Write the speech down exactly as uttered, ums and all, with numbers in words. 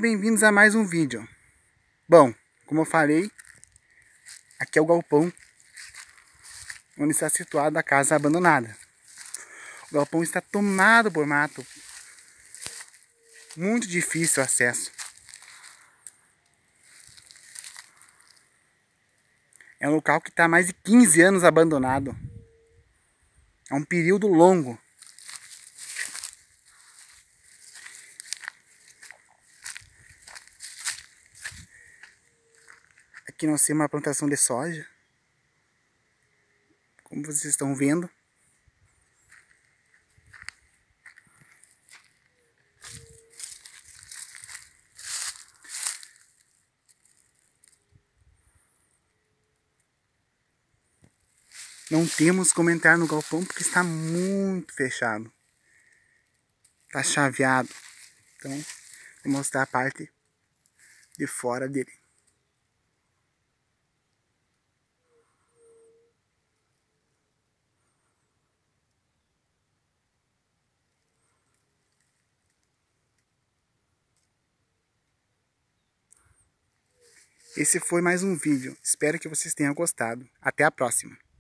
Bem-vindos a mais um vídeo. Bom, como eu falei, aqui é o galpão onde está situada a casa abandonada. O galpão está tomado por mato. Muito difícil o acesso. É um local que está há mais de quinze anos abandonado. É um período longo. Aqui nós temos uma plantação de soja. Como vocês estão vendo. Não temos como entrar no galpão porque está muito fechado. Está chaveado. Então, vou mostrar a parte de fora dele. Esse foi mais um vídeo. Espero que vocês tenham gostado. Até a próxima.